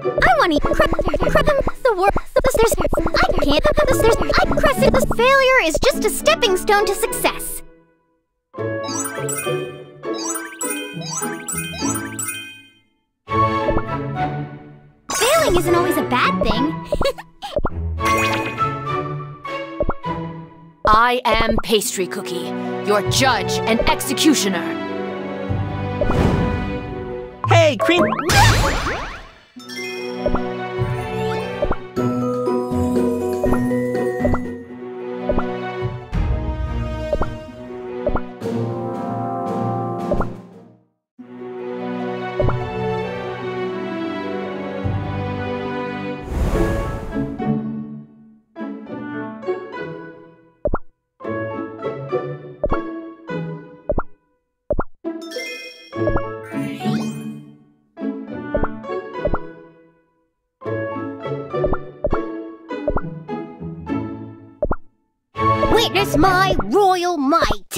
I want to eat the world. I can't. This failure is just a stepping stone to success. Failing isn't always a bad thing. I am Pastry Cookie, your judge and executioner. Hey, Cream! Witness my royal might!